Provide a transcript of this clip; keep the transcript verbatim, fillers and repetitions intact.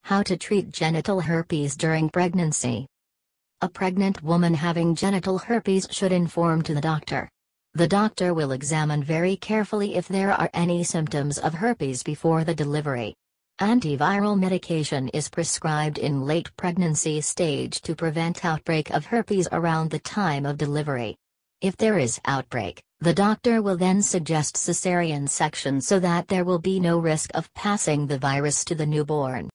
How to treat genital herpes during pregnancy. A pregnant woman having genital herpes should inform to the doctor. The doctor will examine very carefully if there are any symptoms of herpes before the delivery. Antiviral medication is prescribed in late pregnancy stage to prevent outbreak of herpes around the time of delivery. If there is outbreak, the doctor will then suggest cesarean section so that there will be no risk of passing the virus to the newborn.